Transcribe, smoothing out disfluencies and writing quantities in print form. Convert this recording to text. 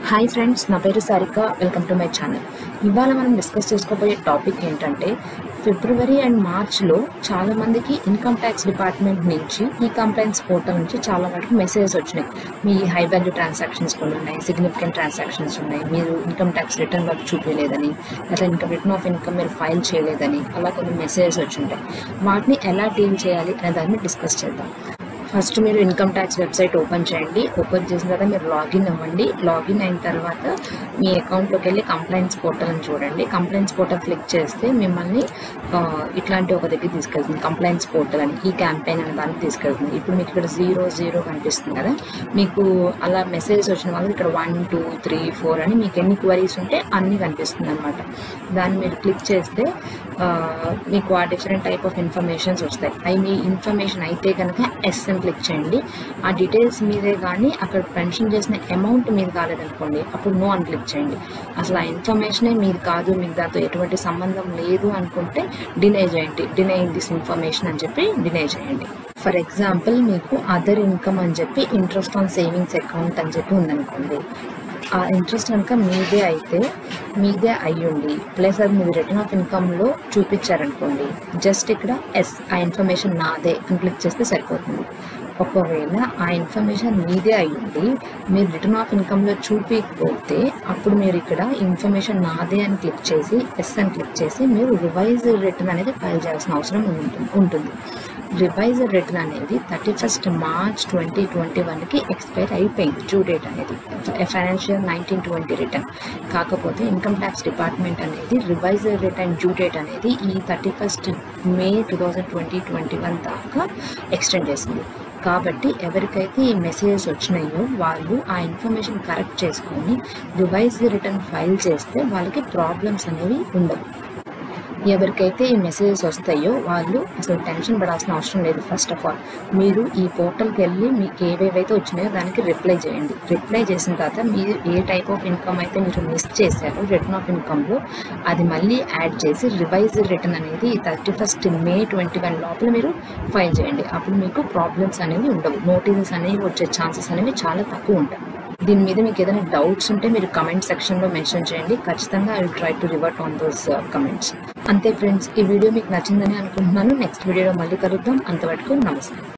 Hi friends, నా పేరు Sarika. Welcome to my channel. ఇవాళ మనం డిస్కస్ చేసుకోబోయే టాపిక్ ఏంటంటే, ఫిబ్రవరి అండ్ మార్చ్లో చాలామందికి ఇన్కమ్ ట్యాక్స్ డిపార్ట్మెంట్ నుంచి ఈ కంప్లైంట్స్ పోర్టల్ నుంచి చాలా వరకు మెసేజెస్ వచ్చినాయి. మీ హై వాల్యూ ట్రాన్సాక్షన్స్ కొన్ని ఉన్నాయి, సిగ్నిఫికెంట్ ట్రాన్సాక్షన్స్ ఉన్నాయి, మీరు ఇన్కమ్ ట్యాక్స్ రిటర్న్ వర్క్ చూపించలేదని, లేదా రిటర్న్ ఆఫ్ ఇన్కమ్ మీరు ఫైల్ చేయలేదని, అలా కొన్ని మెసేజెస్ వచ్చింటాయి. వాటిని ఎలా డీల్ చేయాలి అనే దాన్ని డిస్కస్ చేద్దాం. ఫస్ట్ మీరు ఇన్కమ్ ట్యాక్స్ వెబ్సైట్ ఓపెన్ చేయండి. ఓపెన్ చేసిన తర్వాత మీరు లాగిన్ అవ్వండి. లాగిన్ అయిన తర్వాత మీ అకౌంట్లోకి వెళ్ళి కంప్లైంట్స్ పోర్టల్ అని చూడండి. కంప్లైంట్స్ పోర్టల్ క్లిక్ చేస్తే మిమ్మల్ని ఇట్లాంటి ఒక దగ్గర తీసుకెళ్తుంది. కంప్లైంట్స్ పోర్టల్ అని, ఈ క్యాంపెయిన్ అనే దానికి తీసుకెళ్తుంది. ఇప్పుడు మీకు ఇక్కడ 00 కనిపిస్తుంది కదా, మీకు అలా మెసేజెస్ వచ్చిన వాళ్ళు ఇక్కడ 1, 2, 3, 4 అని మీకు ఎన్ని క్వరీస్ ఉంటే అన్నీ కనిపిస్తుంది అనమాట. దాన్ని మీరు క్లిక్ చేస్తే మీకు ఆ డిఫరెంట్ టైప్ ఆఫ్ ఇన్ఫర్మేషన్స్ వస్తాయి. అవి మీ ఇన్ఫర్మేషన్ అయితే కనుక ఎస్ అని క్లిక్ చేయండి. ఆ డీటెయిల్స్ మీదే కానీ అక్కడ మెన్షన్ చేసిన అమౌంట్ మీరు కాలేదనుకోండి, అప్పుడు నో అని క్లిక్ చేయండి. అసలు ఆ ఇన్ఫర్మేషనే మీరు కాదు, మీకు దాంతో ఎటువంటి సంబంధం లేదు అనుకుంటే డినై చేయండి. డినై దిస్ ఇన్ఫర్మేషన్ అని చెప్పి డినై చేయండి. ఫర్ ఎగ్జాంపుల్, మీకు అదర్ ఇన్కమ్ అని చెప్పి ఇంట్రెస్ట్ ఆన్ సేవింగ్స్ అకౌంట్ అని చెప్పి ఉందనుకోండి. ఆ ఇంట్రెస్ట్ కనుక మీదే అయితే, మీదే అయ్యుండి ప్లస్ అది మీరు రిటర్న్ ఆఫ్ ఇన్కమ్లో చూపించారనుకోండి, జస్ట్ ఇక్కడ ఎస్, ఆ ఇన్ఫర్మేషన్ నాదే అని క్లిక్ చేస్తే సరిపోతుంది. ఒకవేళ ఆ ఇన్ఫర్మేషన్ మీదే అయ్యుండి మీరు రిటర్న్ ఆఫ్ ఇన్కమ్లో చూపించకపోతే, అప్పుడు మీరు ఇక్కడ ఇన్ఫర్మేషన్ నాదే అని క్లిక్ చేసి ఎస్ అని క్లిక్ చేసి మీరు రివైజ్ రిటర్న్ అనేది ఫైల్ చేయాల్సిన అవసరం ఉంటుంది. రివైజర్ రిటర్న్ అనేది 31 మార్చ్ 2021కి ఎక్స్పైర్ అయిపోయింది డ్యూ డేట్ అనేది, ఫైనాన్షియల్ 1920 రిటర్న్. కాకపోతే ఇన్కమ్ ట్యాక్స్ డిపార్ట్మెంట్ అనేది రివైజర్ రిటర్న్ డ్యూ డేట్ అనేది ఈ 31 మే 2021 దాకా ఎక్స్టెండ్ చేసింది. కాబట్టి ఎవరికైతే ఈ మెసేజెస్ వచ్చినాయో వాళ్ళు ఆ ఇన్ఫర్మేషన్ కరెక్ట్ చేసుకొని రివైజ్ రిటర్న్ ఫైల్ చేస్తే వాళ్ళకి ప్రాబ్లమ్స్ అనేవి ఉండవు. ఎవరికైతే ఈ మెసేజెస్ వస్తాయో వాళ్ళు అసలు టెన్షన్ పడాల్సిన అవసరం లేదు. ఫస్ట్ ఆఫ్ ఆల్ మీరు ఈ పోర్టల్కి వెళ్ళి మీకు ఏవేవైతే వచ్చినాయో దానికి రిప్లై చేయండి. రిప్లై చేసిన తర్వాత మీరు ఏ టైప్ ఆఫ్ ఇన్కమ్ అయితే మీరు మిస్ చేశారో రిటర్న్ ఆఫ్ ఇన్కమ్లో, అది మళ్ళీ యాడ్ చేసి రివైజ్ రిటర్న్ అనేది 31 మే 2021 లోపల మీరు ఫైల్ చేయండి. అప్పుడు మీకు ప్రాబ్లమ్స్ అనేవి ఉండవు. నోటీసెస్ అనేవి వచ్చే ఛాన్సెస్ అనేవి చాలా తక్కువ ఉంటాయి. దీని మీద మీకు ఏదైనా డౌట్స్ ఉంటే మీరు కమెంట్ సెక్షన్లో మెన్షన్ చేయండి. ఖచ్చితంగా I will try to revert on those comments. అంతే ఫ్రెండ్స్, ఈ వీడియో మీకు నచ్చిందని అనుకుంటున్నాను. నెక్స్ట్ వీడియోలో మళ్ళీ కలుద్దాం. అంతవరకు నమస్తే.